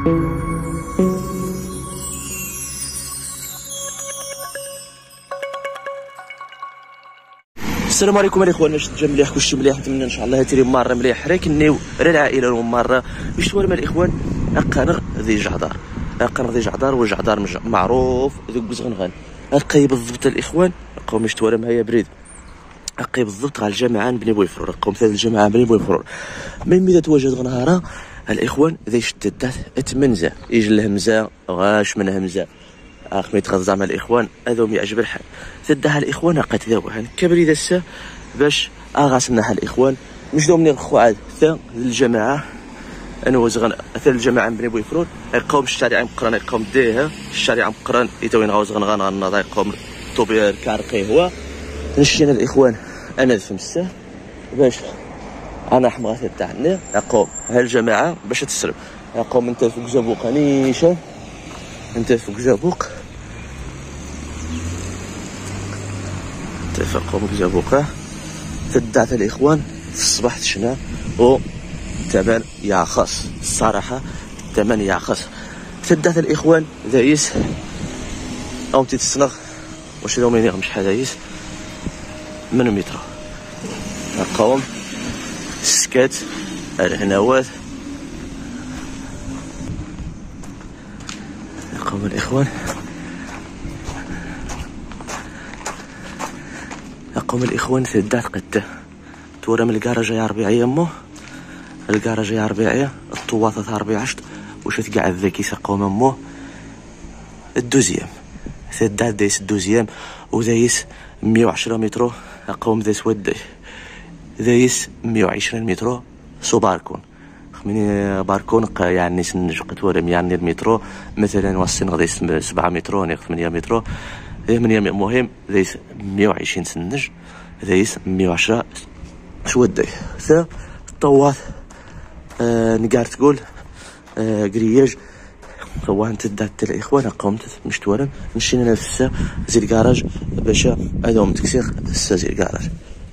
السلام عليكم الاخوان. شد جا مليح كلشي مليح، نتمنى ان شاء الله هاتري مره مليح راه كنيو راه العائله المره باش تورم الاخوان اقانغ ذي جعدار. اقانغ ذي جعدار وجعدار معروف ذوك بزغنغان. اقي بالضبط الاخوان قوم باش تورم هيا بريد اقي بالضبط على الجامعه بني بويفرور. قوم ثلاث الجامعه بني بويفرور من اذا تواجد غنهارا الاخوان ذي شدات اتمنزه يجي الهمزه واش من همزه اخ ما يتغذى مع الاخوان هذوم يعجب الحال تدها الاخوان قات ذوها كبري دسه باش اغاسمناها الاخوان مش دومني الخواد ثا الجماعه انا وزغن ثا الجماعه بني بويفرور يقوم الشارع مقران يقوم ديها الشارع مقران يتوين غاوز غنغان غنضا يقوم طوبير كارقي هو نشينا الاخوان انا فمسه باش انا حمغات تاعنا يقوم هالجماعه باش تسرب يقوم انت فوق زبوق نيشه انت فوق زبوق تفقهم بزبوقه تدعت الاخوان في الصباح تشنا و الثمن ياخص الصراحه الثمن ياخص تدعت الاخوان ذايس او تتصنغ واش دوم ينيغم شحال ذايس من متر قوم السكات الهناوات قوم الاخوان قوم الاخوان ثدات قده تورا من الكراجه يا ربيعيه امه الكراجه يا ربيعيه الطواطه تاع ربيع عشت واش تقعد ذاك يسقوم امه الدوزيام ثدات دايس الدوزيام ودايس 110 متر قوم ذا ودي دايس 120 متر سو باركون خميني باركون يعني سنج قتورم يعني المترو مثلا وصلنا غاديس 7 متر نيق 8 متر 8 مهم دايس 120 سنج دايس 110 شودي ثا طوات نقار تقول قرياج طواه تدات الاخوان قومت مش تورم مشينا نفسها زي الكراج باش هذوم تكسير زي الكراج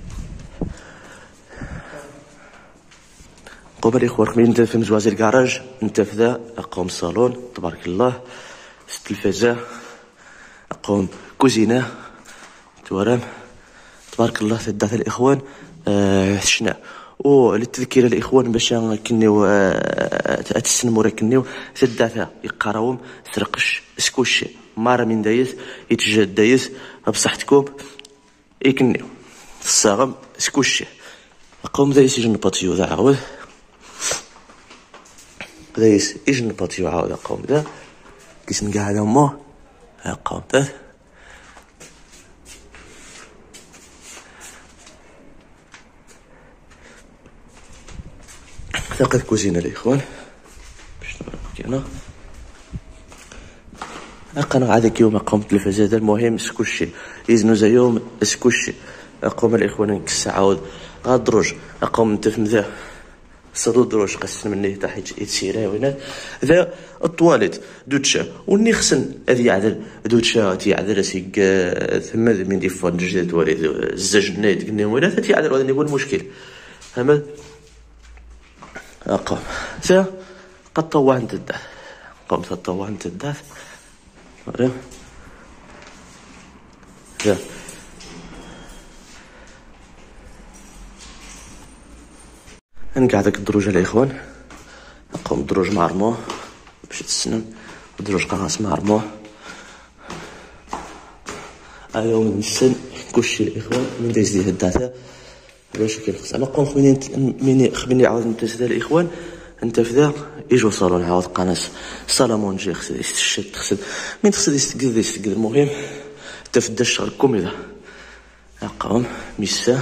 قبل الاخوان خمين انت في مزوازي الكراج انت في ذا قوم صالون تبارك الله التلفازه قوم كوزينه تورم تبارك الله تدات الاخوان شنا وللتذكير الاخوان باش كنيو تسنمو راه كنيو تداتها يقراوم سرقش سكوشي مارا من دايس يتجد دايس بصحتكم يكنيو الصاغم سكوشي قوم دايس يجن باتيو ذا عاود دايس يجن باتيو عاود قوم ذا كيس نقعد امه قوم ذا ثقة كوزينة الاخوان باش نوريك انا اقنا هذاك يوم قوم التلفزه المهم سكوشي يزنو زي يوم سكوشي قوم الاخوان نكس عاود غادروج قوم نتفهم ذا صدو دروج قسم مني تحت يتسيرا وينات ذا الطواليت دوتشا وني خصن هذه يعذر دوتشا تيعذر سيك ثم من ديفون جديد تواليت الزجنيت قلنا وينات تيعذر هذا هو المشكل فهمت قوم ثا قد طوعت الداث قوم طوعت الداث ثا نقعدك الدروج الاخوان قوم الدروج معرموه باش تسنم الدروج قراص معرموه يوم السن كلشي الاخوان من دايز ليه الداتا باش كيرخص انا قوم خميني عاود نتسدى الاخوان انت في ذا يجوا صالون عاود قناص صالمون جي خص يستشد خص من خص يستقد المهم تفدى الشغل كوميدا قوم ميسا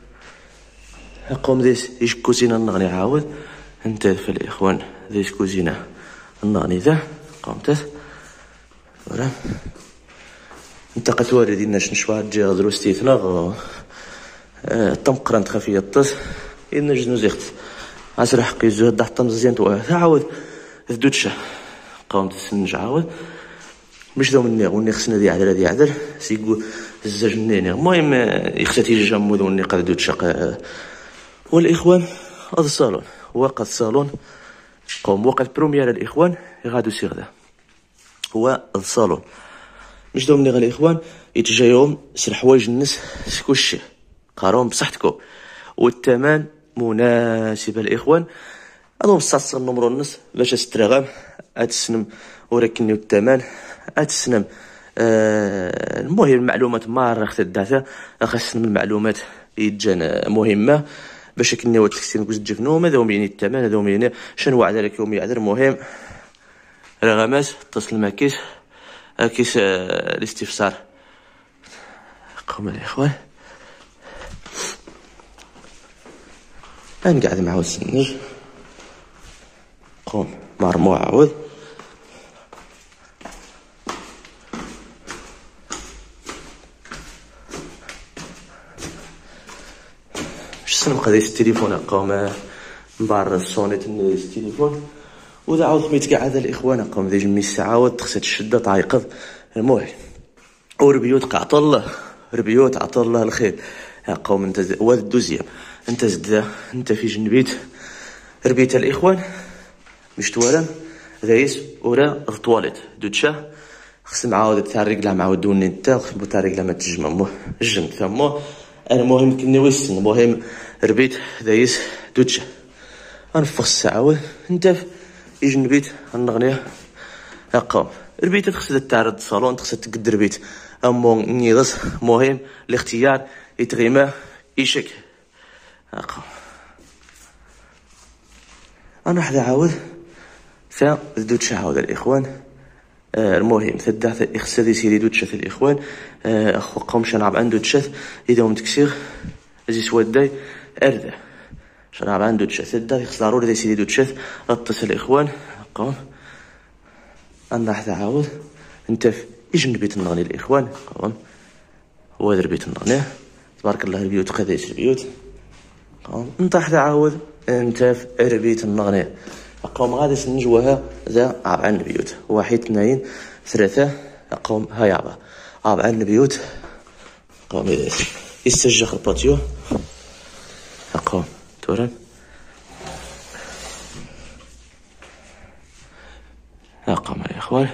قوم ديس ايش كوزينه نغني عاود انت في الاخوان ديس كوزينه نغني ذا قومت ولا انت قتواري دينا شنشوا جي دروستي ثناغ طمقران خفيه الطس ان جنوزيخت عسر حقي زو ضحط مزيان تو عاود ذدوتشا قومت سنج عاود مش دو مني وني خصنا دي عدل سيقو الزجنين المهم يختي الجمود وني قد دوتشا والاخوان هذا الصالون واقع الصالون قوم وقت بروميير الاخوان غادو سي غدا هو الصالون مش دومني غير الاخوان يتجايهم سي الحوايج الناس كلشي قاروهم بصحتكم والثمن مناسب الاخوان هادو بصح النمرو النص باش 6 غام اتسنم ولكن الثمن اتسنم المهم المعلومات ماره خت الداتا خاصنا من المعلومات يتجان مهمه باش كني وقت الكسين كوز تجفنو هذا يوميني الثمن هذا يوميني شنو وعد لك يومي عذر مهم رغمات اتصل ما كيس الاستفسار قوم الاخوان نقعد معاو السنج قوم مرموع عاود نبقى دايس التليفون قوم مبار الصونيت التليفون وذا عاود خميت كاع هذا الاخوان قوم ذي جمي الساعه وتخسد الشده تعيقظ المهم وربيوت قعط الله ربيوت عطى الله الخير قوم انت واد الدوزيام انت زد انت في جنبيت ربيت الاخوان مش توالم دايس ورا الطواليت دوتشا خصم عاود تاع الرجله مع ودوني انت خصم تاع الرجله ما تجمع الجنب ثمو المهم كني ويسن المهم ربيت دايس دوتشا غنفخ الساعه انت يجنبيت النغنيه قوم ربيت تخصد تعرض الصالون تخصد تقد ربيت امون نيغس مهم الاختيار يتغيما يشك قوم انا حدا عاود دوتشا عاود الاخوان المهم ثدعت اخسدي سيري دوتشا الاخوان اخو قوم شنعب عنده تشث اذا هم تكسير زي سوداي ارده شنعب عنده تشث ثدعت يخص ضروري دي سيري دوتشا اتصل الاخوان قوم انا حدا عاود انت يجن بيت النغني الاخوان قوم هو هذا البيت النغني تبارك الله البيوت قديش البيوت قوم انت حدا عاود انت في ربيت النغني قوم غادي سنجوها ذا عن البيوت 1 2 3 قوم هيا عن البيوت قوم يستجخ الباتيو قوم تورن قوم يا اخوان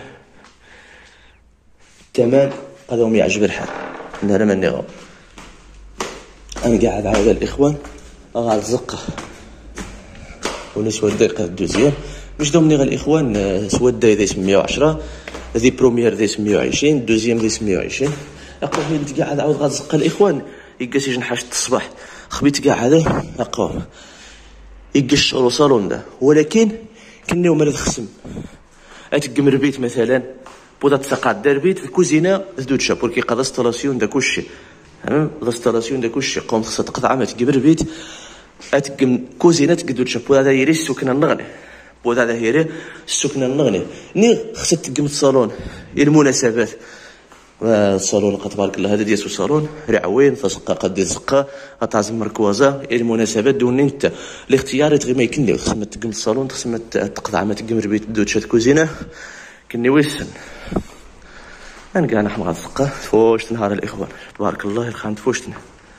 تمام قدهم يعجب الحال انا من نغم انا قاعد عاود الاخوان غاد زقه ونسوى الدقيقة الدوزيام مش دومني غير الاخوان سودا دايس 110 ذي بروميير دايس 120 دوزيام دايس 120 اقوم انت قاعد عاود غاد زقه الاخوان يقاس يجن حاجه الصباح خبيت كاع هذا اقوم يقش صالون ده ولكن كني وما تخصم اتقم ربيت مثلا بودا تسقى دار بيت الكوزينه دوتشا بوركي قاد انستالاسيون دا كلشي انستالاسيون دا كلشي قوم خصها تقطع ما تقبر بيت اتقم كوزينه تقدر تشوف هذا يري السكنه النغني هذا يري السكنه النغني ني خصها تقم الصالون المناسبات الصالون تبارك الله هذا ديال الصالون رعوين فزقه قد زقه تعزم مركوازه المناسبات دون انت الاختيار غير ما يكني خصها تقم الصالون خصها تقطع ما تقم ربيت دوتشا كوزينه كني ويسن انا كاع نحن غاد زقه فوشت نهار الاخوان تبارك الله الخان فوشتنا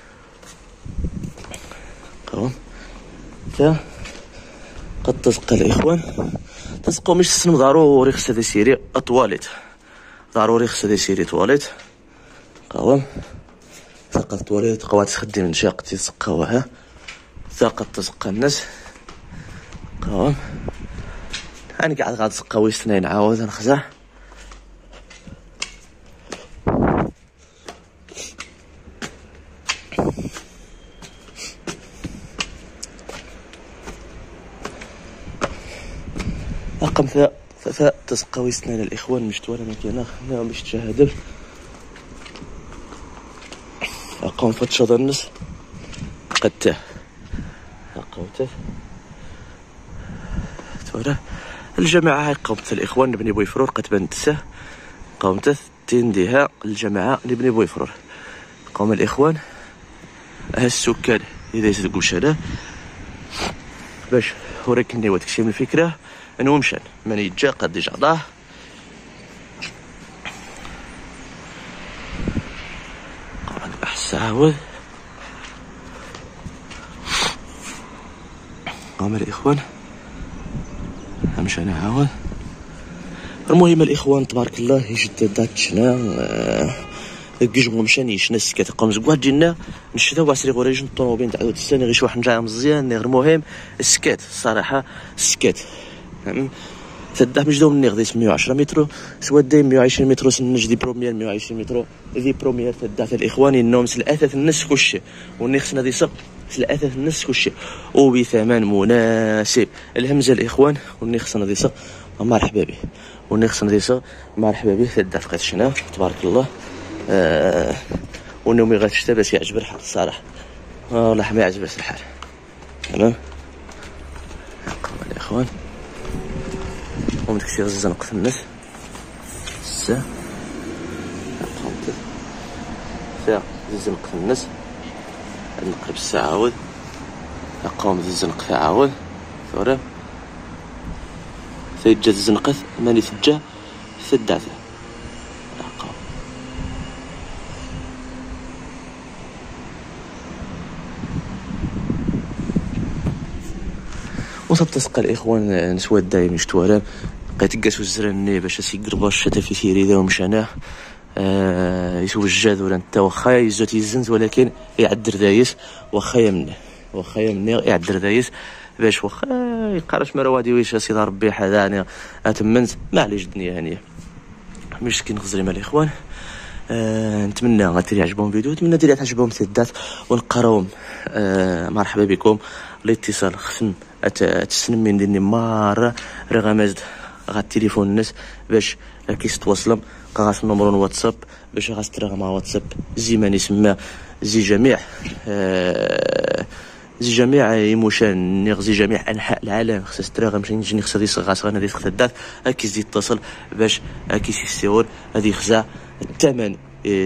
قوم تا قد تزقى الاخوان تزقوا مش السن ضروري خصها سيري طواليت ضروري خصها سيري طواليت قوم ثقل طواليت قوات تخدم من شاق تزقاوها ثقل تزقى الناس قوم انا قاعد غاد زقاوي اثنين عاود نخزع رقم ثاء تسقاوي سنان الاخوان مش توالى مكانا خلينا باش تشاهدوا رقم فتشة النص قد تاه رقم تاه توالى الجماعة هاي قومت الاخوان نبني بويفرور قد بنتساه قومت تنديها الجماعة نبني بويفرور قوم الاخوان ها السكان اذا يسلقوا شالا باش وريكني وتكشف الفكرة انو مشان من يتجا قد يجعضاه قاعد بحث عاود قام الاخوان مشى انا عاود. المهم الاخوان تبارك الله يجد داتشنا كيجمو مشاني شنا السكات قام زكوات جينا نشتا واسري غوريج الطوموبيل تاع الثاني غير شي واحد نجا مزيان غير المهم السكات الصراحه السكات تدا مجدو مني غادي 110 متر سوا داي 120 متر سنج دي بروميير 120 متر دي بروميير تدا الاخوان انهم سلاثاث الناس كلشي وني خصنا دي سق سلاثاث الناس كلشي وبثمن مناسب الهمزه الاخوان وني خصنا دي سق مرحبا به وني خصنا دي سق مرحبا به تدا فقط شنا تبارك الله ونومي غتشتا باش يعجب الحال الصراحه والله ما يعجبش الحال تمام الاخوان ومداكشي الزنق في الناس الساعه ساعه الزنق في الناس نقرب الساعه عاود قوم الزنق في عاود ثورة سيجا الزنقث ماني تجا سدعته وتتسقى الاخوان نسواد دايم يشتوالام بقيت كاسو الزراني باش سيقرباش شتا في سيري دا ومشاناه يتوجد ولا انت واخا يزوت يزنز ولكن يعدر دايس واخا يمني يعدر دايس باش واخا يقراش مروادي ويش سيدي ربي حداني اتمنت معليش الدنيا هانيه مسكين غزري مع الاخوان. نتمنى غادي يعجبهم الفيديو، نتمنى ديري تعجبهم التدات ونقراوهم. مرحبا بكم. الاتصال خصن تسنمي نديرني مره رغمازد غا التليفون الناس باش كيس تواصلهم غاس نمرون واتساب باش غاس تراغ مع واتساب زي ما نسمى زي جميع يموشان نغزي جميع انحاء العالم خصها تراغ ماشي نجي خصها دي صغاس غانا دي تدات كي زيد اتصل باش كيس يستور هذه خزا الثمن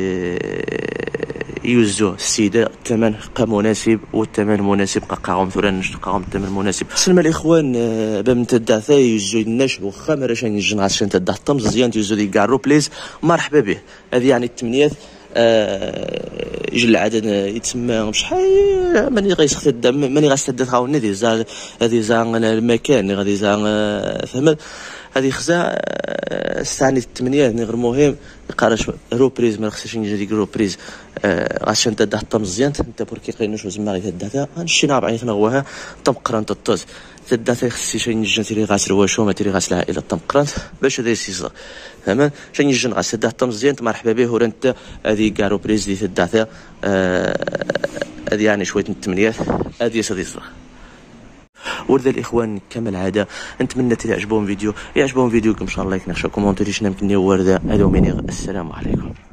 يوزو السيدة الثمن مناسب والثمن مناسب قاقاهم ثورا نشتقاهم الثمن مناسب. سلمى الاخوان بام تدعثا يوزو الناش واخا ما راش نجي نعرفش تدع الطمز مزيان يوزو دي كارو بليز مرحبا به. هذه يعني الثمانيات يجي العدد يتسمى شحال ماني غيسخت الدم ماني غاستدات غاوني دي زا هذه زا المكان غادي زا فهمت هذه خزا استعني الثمانيات غير مهم يقراش روبريز ما خصهاش نجي ديك روبريز عشان تدع الطم مزيان انت بركي قينوش زعما غير تدعها نشينا بعيط نغوها طم قرانت الطوز تدعها خصني شي نجي تيري غاسل واشو ما تيري غاسل العائله طم قرانت باش هذا يسيزا فهمت شي نجي غاسل تدع الطم مزيان مرحبا به ورا انت هذه كاع روبريز اللي تدعها هذه يعني شويه من الثمانيات هذه صديقه ورد الاخوان كما العاده. نتمنى يعجبهم فيديو ان شاء الله يكون كومونتير شنو يمكن ورده هذا مني. السلام عليكم.